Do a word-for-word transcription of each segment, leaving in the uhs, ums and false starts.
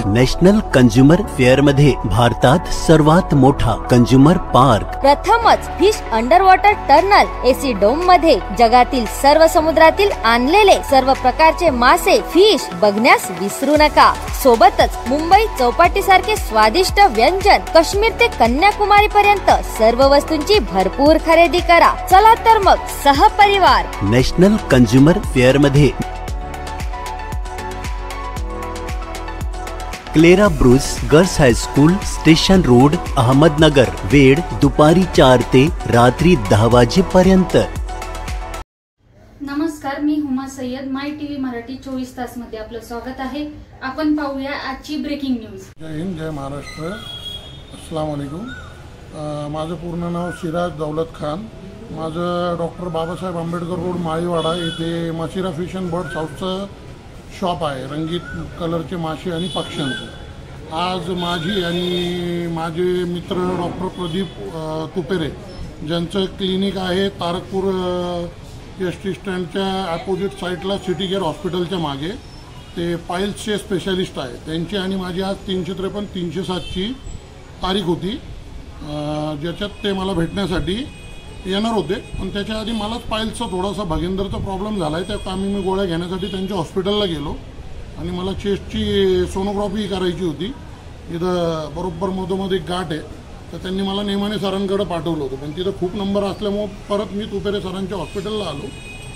National consumer fair मध्ये भारतात सर्वात मोठा कंझ्युमर पार्क, प्रथमच fish under water tunnel AC dome मध्ये जगातील सर्व समुद्रातील आणलेले सर्व प्रकारचे मासे फिश बघण्यास विसरू नका। सोबतच मुंबई चौपाटी सारखे स्वादिष्ट व्यंजन, काश्मीर ते कन्याकुमारी पर्यंत सर्व वस्तूंची भरपूर खरेदी करा। चला तर मग सहपरिवार नॅशनल कंझ्युमर फेअर मध्ये। Clara Bruce girls high school, station road, Ahmednagar. वेळ दुपारी चार ते रात्री दहा वाजेपर्यंत। नमस्कार, मी हुमा सय्यद, माय टीव्ही मराठी चोवीस तास मध्ये आपलं स्वागत आहे। आपण पाहूया आजची ब्रेकिंग न्यूज। जय हिंद, जय महाराष्ट्र, अस्सलाम वालेकुम। माझं पूर्ण नाव सिराज दौलत खान। माझं डॉक्टर बाबासाहेब आंबेडकर रोड, माळीवाडा येथे माशिरा फिश अँड बर्ड्स हाऊसचं शॉप आहे, रंगीत कलरचे मासे आणि पक्ष्यांचे। आज माझी आणि माझे मित्र डॉक्टर प्रदीप तुपेरे, ज्यांचं क्लिनिक आहे तारकपूर एस टी स्टँडच्या अपोजिट साईडला सिटी केअर हॉस्पिटलच्या मागे, ते पाईल्सचे स्पेशालिस्ट आहे। त्यांची आणि माझी आज तीनशे त्रेपन्न तीनशे सातची तारीख होती, ज्याच्यात ते मला भेटण्यासाठी येणार होते। पण त्याच्या आधी मलाच पाईल्सचा थोडासा भगेंदरचा प्रॉब्लेम झाला आहे, त्या कामी मी गोळ्या घेण्यासाठी त्यांच्या हॉस्पिटलला गेलो आणि मला चेस्टची सोनोग्राफी करायची होती। इथं बरोबर मधोमध एक गाठ आहे, तर त्यांनी मला नेमाने सरांकडे पाठवलं होतं, पण तिथं खूप नंबर असल्यामुळं परत मी तुपेरे सरांच्या हॉस्पिटलला आलो।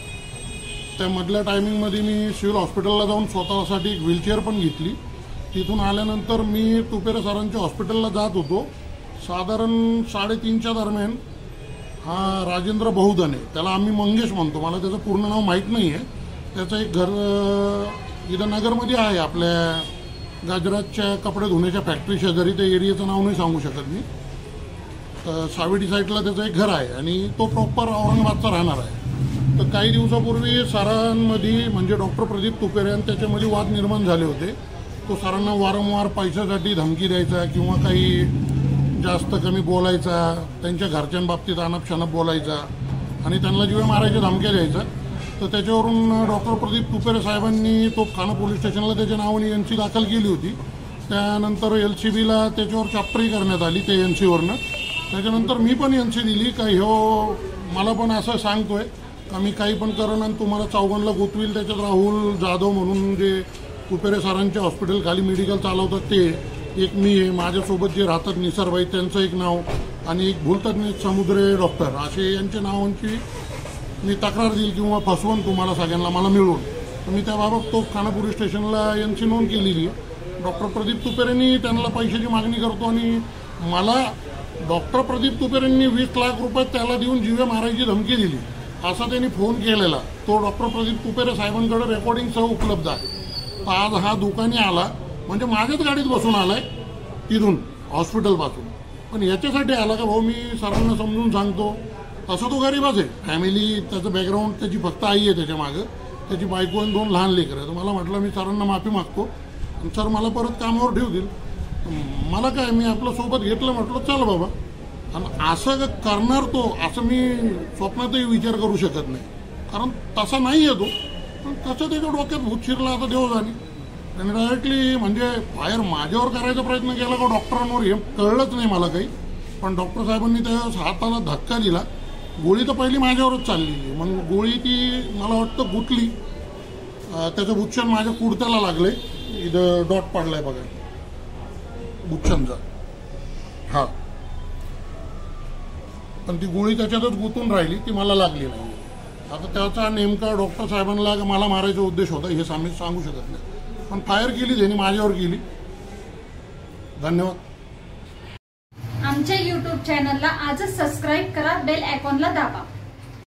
त्यामधल्या टायमिंगमध्ये मी सिव्हिल हॉस्पिटलला जाऊन स्वतःसाठी एक व्हीलचेअर पण घेतली। तिथून आल्यानंतर मी तुपेरे सरांच्या हॉस्पिटलला जात होतो। साधारण साडेतीनच्या दरम्यान हा राजेंद्र बहुधने, त्याला आम्ही मंगेश म्हणतो, मला त्याचं पूर्ण नाव माहीत नाही आहे, त्याचं एक घर इथं नगरमध्ये आहे, आपल्या गाजराजच्या कपडे धुण्याच्या फॅक्टरी शेजारी। त्या एरियाचं नाव नाही सांगू शकत मी। तर सावेडी साईडला त्याचं एक घर आहे आणि तो प्रॉपर औरंगाबादचा राहणार आहे। तर काही दिवसापूर्वी सरांमध्ये म्हणजे डॉक्टर प्रदीप तुपेरे आणि त्याच्यामध्ये वाद निर्माण झाले होते। तो सरांना वारंवार पैशासाठी धमकी द्यायचा किंवा काही जास्त कमी बोलायचा, त्यांच्या घरच्यांबाबतीत अनपशनप बोलायचा आणि त्यांना जीवे मारायच्या धमक्या द्यायचा। तर त्याच्यावरून डॉक्टर प्रदीप तुपेरे साहेबांनी तोफखाना पोलीस स्टेशनला त्याच्या नावाने एन सी दाखल केली होती। त्यानंतर एल सी बीला त्याच्यावर चॅप्टरही करण्यात आली ते एन सीवरनं। त्याच्यानंतर मी पण एन सी दिली का ह्यो मला पण असं सांगतोय का मी काही पण करण आणि तुम्हाला चौघांना गुतवील। त्याच्यात राहुल जाधव म्हणून जे तुपेरे सरांच्या हॉस्पिटल खाली मेडिकल चालवतात ते एक मी आहे, माझ्यासोबत जे राहतात निसारबाई त्यांचं एक नाव आणि एक भूलतज्ञ समुद्रे डॉक्टर, असे यांच्या नावांची मी तक्रार देईल किंवा फसवून तुम्हाला सगळ्यांना मला मिळवून। तर मी त्याबाबत तोफखाना पोलीस स्टेशनला यांची नोंद केलेली आहे। डॉक्टर प्रदीप तुपेरेंनी त्यांना पैशाची मागणी करतो आणि मला डॉक्टर प्रदीप तुपेरेंनी वीस लाख रुपये त्याला देऊन जीवे मारायची धमकी दिली असा त्यांनी फोन केलेला। तो डॉक्टर प्रदीप तुपेरे साहेबांकडे रेकॉर्डिंगसह उपलब्ध आहे। तर आज हा दुकानी आला म्हणजे माझ्याच गाडीत बसून आलाय तिथून हॉस्पिटलपासून, पण याच्यासाठी आला का भाऊ मी सरांना समजून सांगतो, तसं तो गरीबच आहे, फॅमिली त्याचं बॅकग्राऊंड, त्याची फक्त आई आहे त्याच्या मागं, त्याची बायको आणि दोन लहान लेकरं आहे। तर मला म्हटलं मी सरांना माफी मागतो आणि सर मला परत कामावर ठेवतील। मला काय, मी आपलं सोबत घेतलं, म्हटलं चल बाबा। आणि असं करणार तो असं मी स्वप्नातही विचार करू शकत नाही, कारण तसा नाही आहे तो, पण तसं त्याच्या डोक्यात भूत शिरला आता देव जाणे। त्याने डायरेक्टली म्हणजे फायर माझ्यावर करायचा प्रयत्न केला का डॉक्टरांवर हे कळलंच नाही मला काही, पण डॉक्टर साहेबांनी त्या हाताला धक्का दिला। गोळी तर पहिली माझ्यावरच चाललेली, मग गोळी ती मला वाटतं गुतली, त्याचं बुच्चन माझ्या कुडत्याला लागलंय, इथं डॉट पडलाय बघा बुच्चनचा, हा, पण ती गोळी त्याच्यातच गुतून राहिली, ती मला लागली नाही। आता त्याचा नेमका डॉक्टर साहेबांना मला मारायचा उद्देश होता हे आम्ही सांगू शकत नाही, पण फायर केली त्यांनी माझ्यावर केली। धन्यवाद। आमच्या यूट्यूब चॅनलला आजच सबस्क्राईब करा, बेल आयकॉनला दाबा।